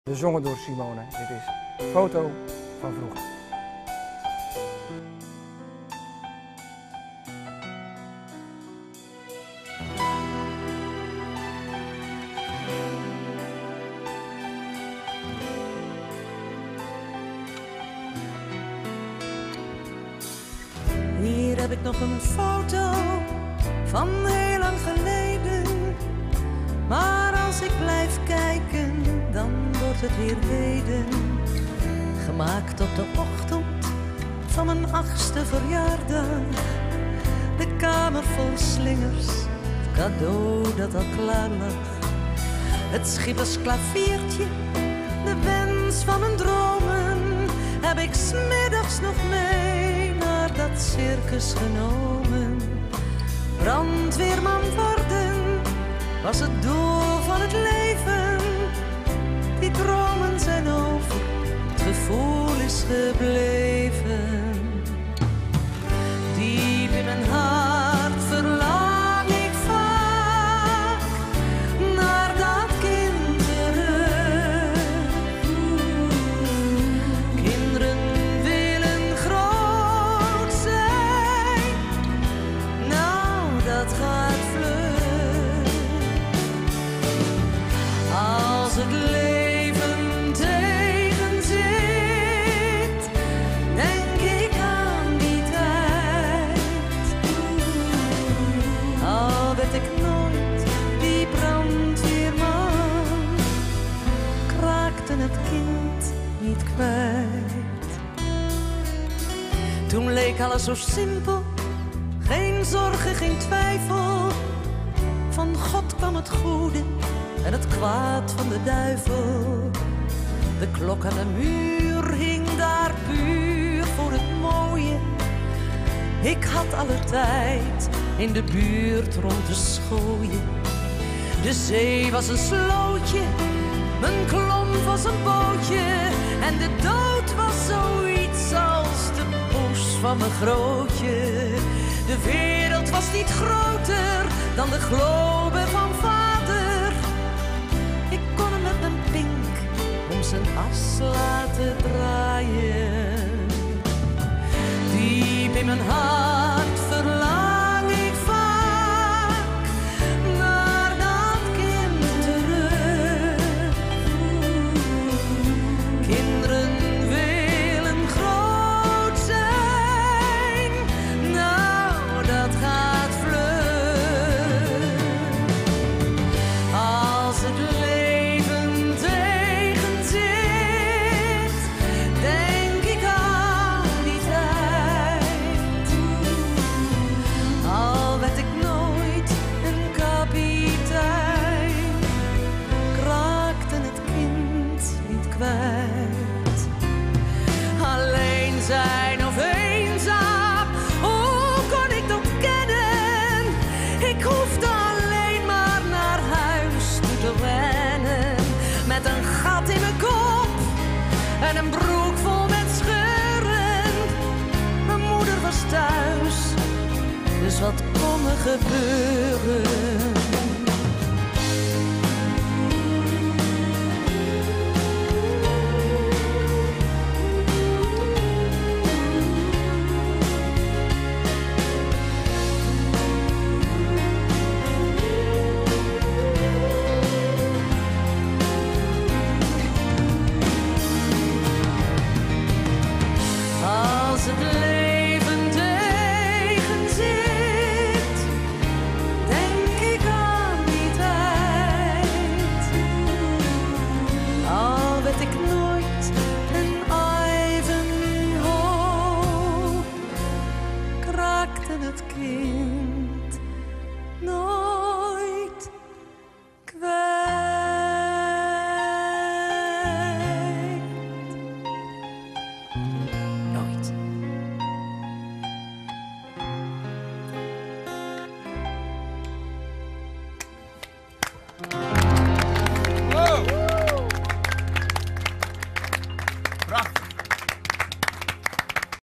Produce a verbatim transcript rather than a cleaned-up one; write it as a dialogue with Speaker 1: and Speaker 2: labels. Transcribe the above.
Speaker 1: Gezongen door Simone. Dit is Foto van vroeger.
Speaker 2: Hier heb ik nog een foto van heel lang geleden. Maar als ik blijf kijken, dan wordt het weer heden. Gemaakt op de ochtend van mijn achtste verjaardag. De kamer vol slingers, het cadeau dat al klaar lag. Het schippersklaviertje, de wens van mijn dromen, heb ik 's middags nog mee naar dat circus genomen. Brandweerman worden was het doel van het leven. Die dromen zijn over, het gevoel is gebleven. Diep in mijn hart verlang ik vaak naar dat kind terug. Kinderen willen groot zijn, nou dat gaat vlug. Als het leven tegenzit, denk ik aan die tijd. Al werd ik nooit die brandweerman, kraakte het kind niet kwijt. Toen leek alles zo simpel, geen zorgen, geen twijfel. Van God kwam het goede en het kwaad van de duivel. De klok aan de muur hing daar puur voor het mooie. Ik had alle tijd in de buurt rond te schooien. De zee was een slootje, mijn klomp was een bootje. En de dood was zoiets als de poes van mijn grootje. De wereld was niet groter dan de globe van vader. Ik kon hem met mijn pink om zijn as laten draaien. Diep in mijn hart verlang ik vaak naar dat kind terug. Kinderen willen groot zijn, nou dat gaat vlug. Als het leven tegenzit, denk ik aan die tijd. Al werd ik nooit een kapitein, kraakte het kind niet kwijt. Alleen zijn of eenzaam, hoe kon ik dat kennen? Ik hoefde alleen maar naar huis toe te rennen. Met een gat in mijn kop en een broek vol met scheuren. Mijn moeder was thuis, dus wat kon er gebeuren?